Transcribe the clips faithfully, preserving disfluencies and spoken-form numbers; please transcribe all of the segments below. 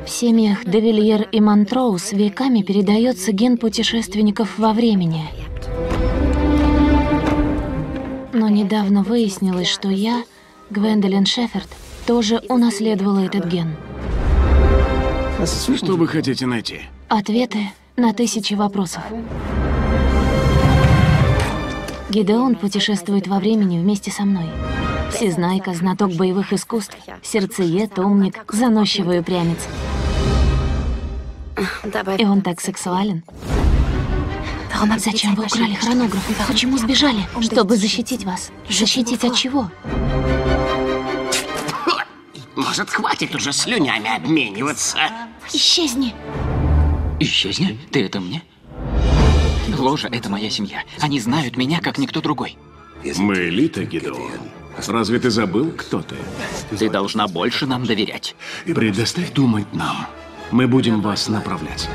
В семьях де Вильер и Монтроуз веками передается ген путешественников во времени. Но недавно выяснилось, что я, Гвендолин Шеферд, тоже унаследовала этот ген. Что вы хотите найти? Ответы на тысячи вопросов. Гидеон путешествует во времени вместе со мной. Всезнайка, знаток боевых искусств, сердцеед, умник, заносчивый упрямец. И он так сексуален. Зачем вы украли хронограф? Почему сбежали? Чтобы защитить вас. Защитить от чего? Может, хватит уже слюнями обмениваться? Исчезни! Исчезни? Ты это мне? Ложа — это моя семья. Они знают меня, как никто другой. Мы элита, Гидеон. Разве ты забыл, кто ты? Ты должна больше нам доверять. Предоставь думать нам. Мы будем вас направлять.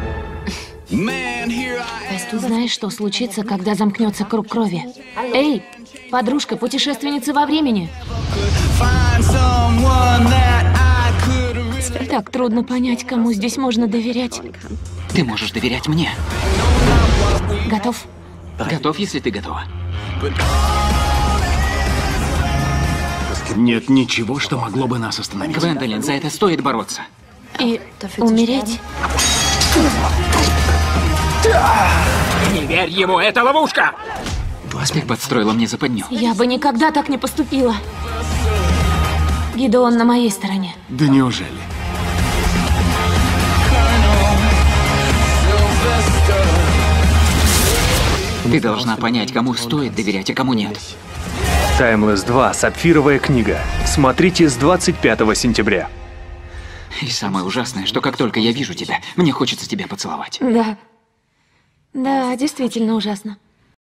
Ты знаешь, что случится, когда замкнется круг крови? Эй, подружка, путешественница во времени! Так трудно понять, кому здесь можно доверять. Ты можешь доверять мне. Готов? Готов, если ты готова. Нет ничего, что могло бы нас остановить. Гвендолин, за это стоит бороться. И умереть? Не верь ему, это ловушка! Ты подстроила мне западню. Я бы никогда так не поступила. Гидеон на моей стороне. Да неужели? Ты должна понять, кому стоит доверять, а кому нет. Таймлесс два. Сапфировая книга. Смотрите с двадцать пятого сентября. И самое ужасное, что как только я вижу тебя, мне хочется тебя поцеловать. Да. Да, действительно ужасно.